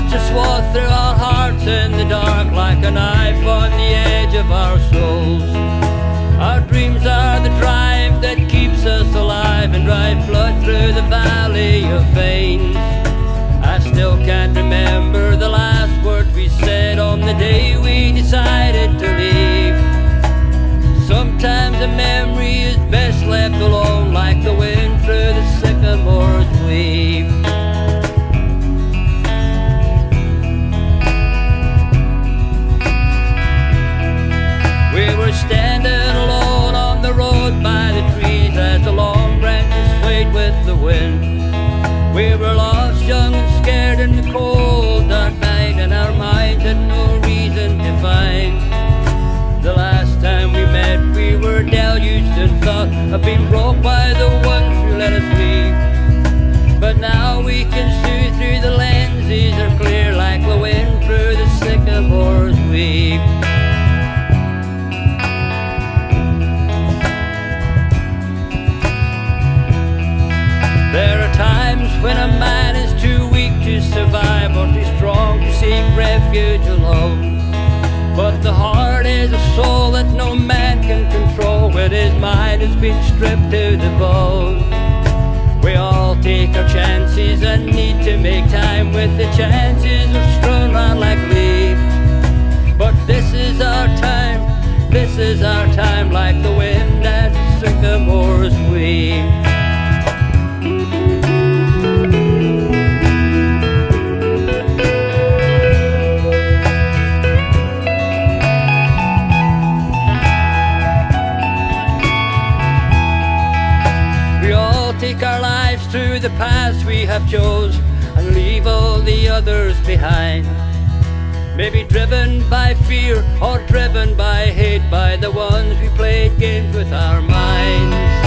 to swath through our hearts in the dark like a knife on the edge of our souls. Our dreams are the drive that keeps us alive and drive blood through the valley of veins. I still can't remember the last words we said on the day we decided to leave. Sometimes a memory is best left alone, like the wind through the sycamore's weave. We were standing alone on the road by the trees as the long branches swayed with the wind. We were lost, young and scared in the cold dark night, and our minds had no reason to find. The last time we met we were deluged in thought of being broke by the ones who let us leave. But now we can see through the lenses are clear like the wind through the sycamore's weave. There are times when a man is too weak to survive or too strong to seek refuge alone. But the heart is a soul that no man can control when his mind has been stripped to the bone. We all take our chances and need to make time with the chances are strewn around like leaves. But this is our time like the wind at the sycamore's weave. Take our lives through the paths we have chose and leave all the others behind. Maybe driven by fear or driven by hate, by the ones we played games with our minds.